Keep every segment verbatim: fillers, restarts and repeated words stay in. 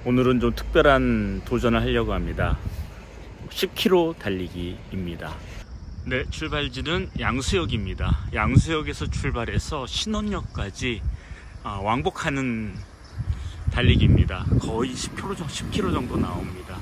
오늘은 좀 특별한 도전을 하려고 합니다. 십 킬로미터 달리기입니다. 네, 출발지는 양수역입니다. 양수역에서 출발해서 신원역까지 왕복하는 달리기입니다. 거의 십 킬로미터 정도, 십 킬로미터 정도 나옵니다.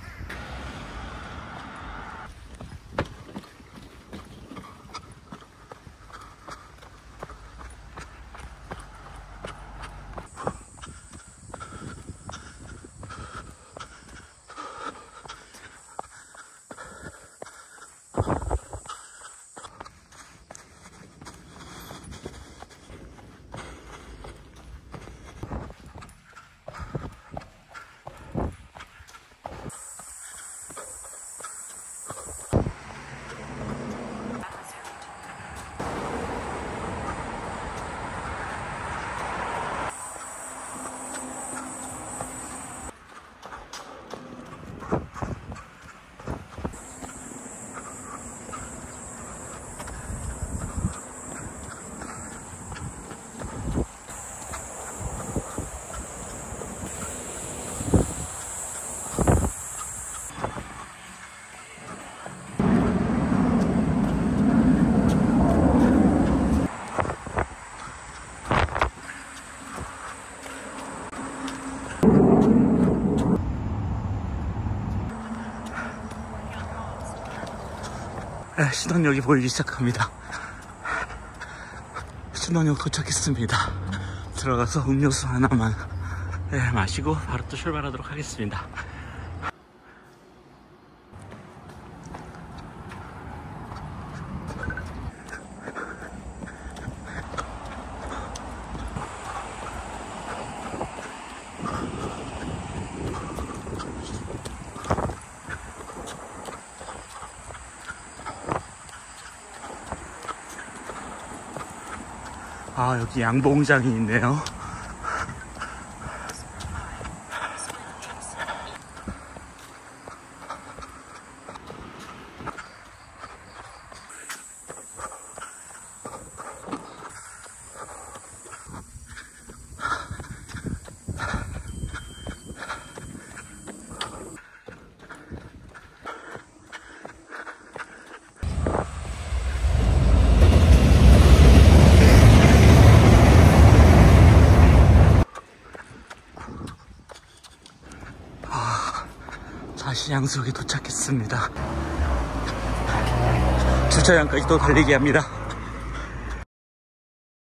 네, 신원역이 보이기 시작합니다. 신원역 도착했습니다. 들어가서 음료수 하나만 네, 마시고 바로 또 출발하도록 하겠습니다. 아, 여기 양봉장이 있네요. 다시 양수역에 도착했습니다. 주차장까지 또 달리기 합니다.